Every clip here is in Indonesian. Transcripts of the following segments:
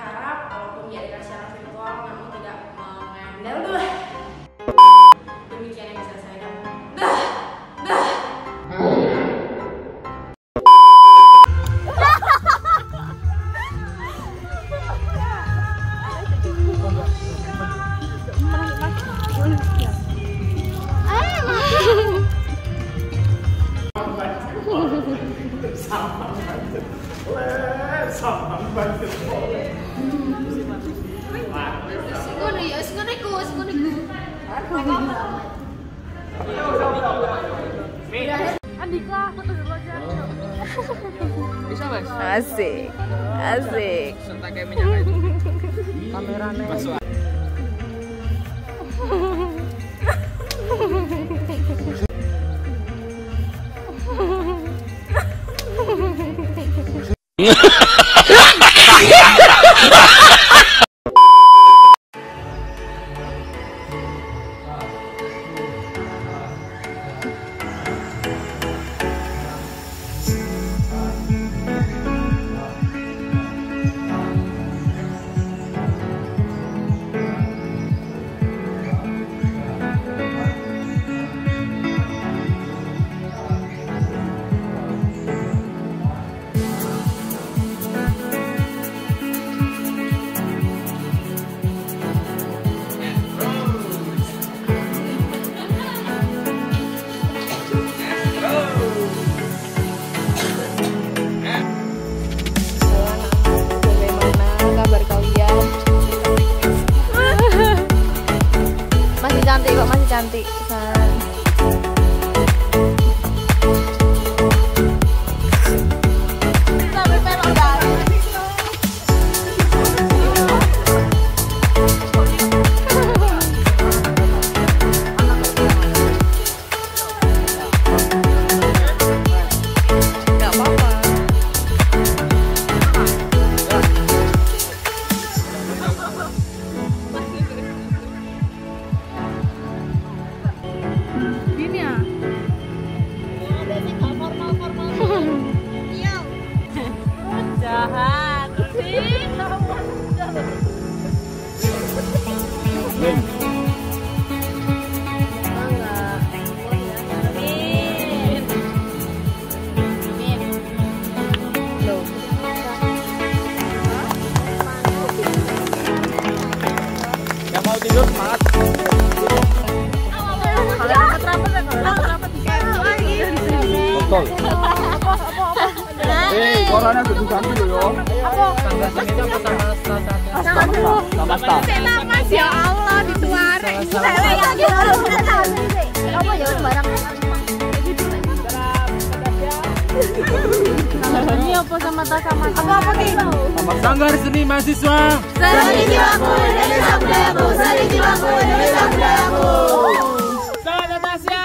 harap walaupun diadakan secara virtual namun tidak mengandalkan demikian yang bisa saya Andika, foto dulu aja. Bisa mas? Asik, asik. Serta kayak minyak itu. Kameranya. Masuk. Cantik kok, masih cantik. Jahat sih. Yang mau tidur semangat. Betul. Korannya kudu ganti lho yo. Apa? Sama staff. Mas ya Allah disuare. Apa ya barang. Ini apa sama tas sama apa nih? Sanggar Seni Mahasiswa. Seni jiwaku, Indonesia budayaku. Seni jiwaku, Indonesia budayaku. Selamat Tasya.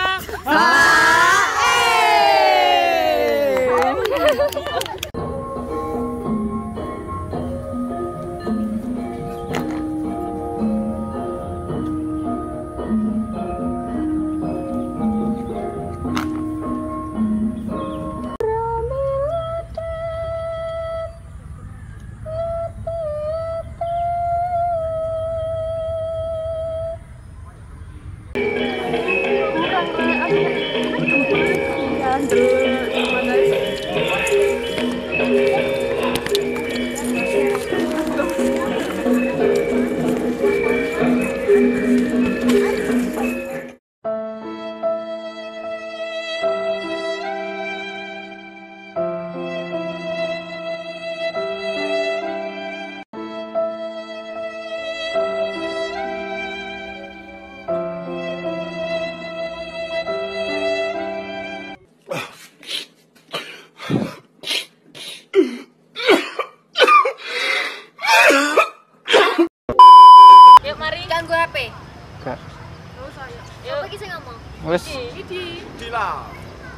Wes. Di lah.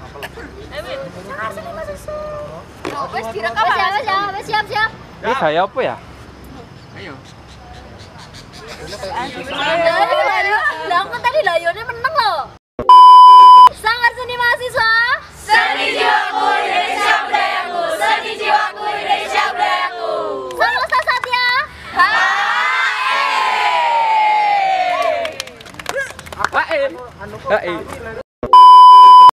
Wes direkam ya, wes siap. Ini gaya apa ya? Ayo. Lah kan tadi layonnya menang loh. Sanggar Seni Mahasiswa. Seni jiwaku, Indonesia budayaku. Seni jiwaku, Indonesia budayaku. Sama Ustaz Satya. anu kok Hai. kami